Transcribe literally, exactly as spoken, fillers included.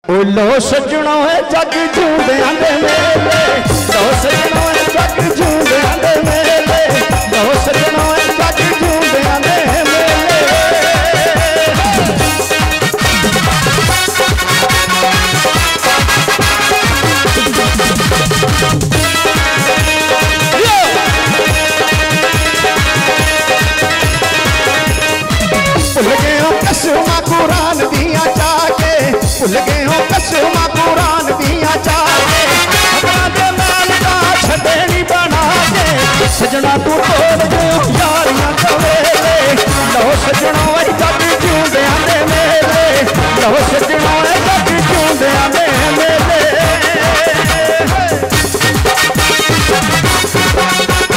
ओ लो सजणो है जग झूंडियां दे मेले, लो सजणो है जग झूंडियां दे मेले, लो सजणो है जग झूंडियां दे मेले। भुल गए हो कसमा कुरान दिया जाके, भुल गए हो कसमा कुरान दिया जाके, अपना दे नाल का छड़ेनी बना के, सजना तू तोड़ गए हो यार